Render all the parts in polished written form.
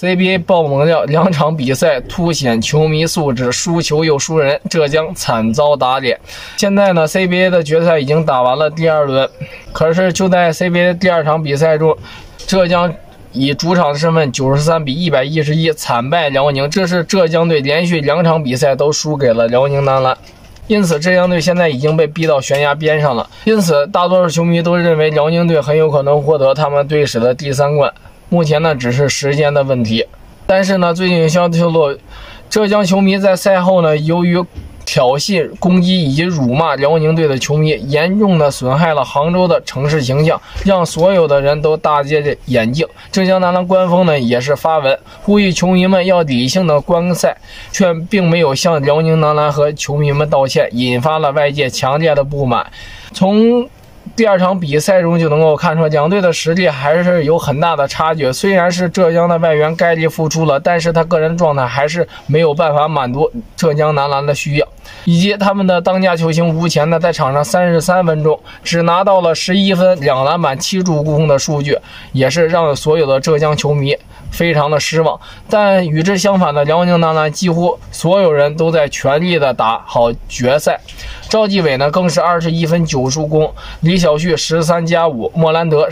CBA 爆猛料，2场比赛凸显球迷素质，输球又输人，浙江惨遭打脸。现在呢 ，CBA 的决赛已经打完了第2轮，可是就在 CBA 第2场比赛中，浙江以主场身份93比111惨败辽宁，这是浙江队连续2场比赛都输给了辽宁男篮。因此，浙江队现在已经被逼到悬崖边上了。因此，大多数球迷都认为辽宁队很有可能获得他们队史的第3冠。目前呢，只是时间的问题。但是呢，最近有消息透露，浙江球迷在赛后呢，由于挑衅、攻击以及辱骂辽宁队的球迷，严重的损害了杭州的城市形象，让所有的人都大跌着眼镜。浙江男篮官方呢也是发文呼吁球迷们要理性的观赛，却并没有向辽宁男篮和球迷们道歉，引发了外界强烈的不满。从第2场比赛中就能够看出，两队的实力还是有很大的差距。虽然是浙江的外援盖利复出了，但是他个人状态还是没有办法满足浙江男篮的需要。以及他们的当家球星吴前呢，在场上33分钟只拿到了11分、2篮板、7助攻的数据，也是让所有的浙江球迷非常的失望。但与之相反的辽宁男篮，几乎所有人都在全力的打好决赛。赵继伟呢更是21分9助攻，李晓旭13+5，莫兰德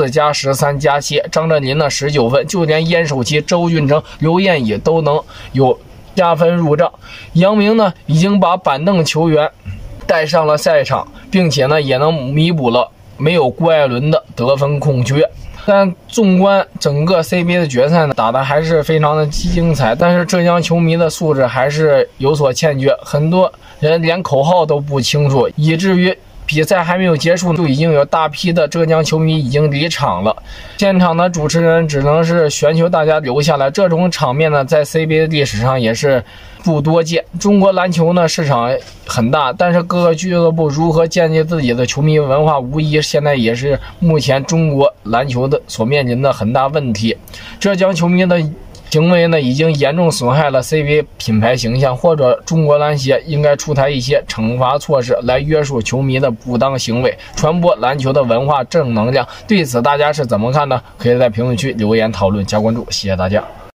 14+13+7，张镇麟呢19分，就连烟手期周俊成、刘彦乙都能有加分入账。杨明呢已经把板凳球员带上了赛场，并且呢也能弥补了没有郭艾伦的得分空缺。但纵观整个 CBA 的决赛呢，打得还是非常的精彩，但是浙江球迷的素质还是有所欠缺，很多人连口号都不清楚，以至于比赛还没有结束就已经有大批的浙江球迷已经离场了。现场的主持人只能是寻求大家留下来，这种场面呢在 CBA 的历史上也是不多见。中国篮球呢市场很大，但是各个俱乐部如何建立自己的球迷文化，无疑现在也是目前中国篮球的所面临的很大问题。浙江球迷的行为呢，已经严重损害了 CBA 品牌形象，或者中国篮协应该出台一些惩罚措施来约束球迷的不当行为，传播篮球的文化正能量。对此大家是怎么看呢？可以在评论区留言讨论加关注，谢谢大家。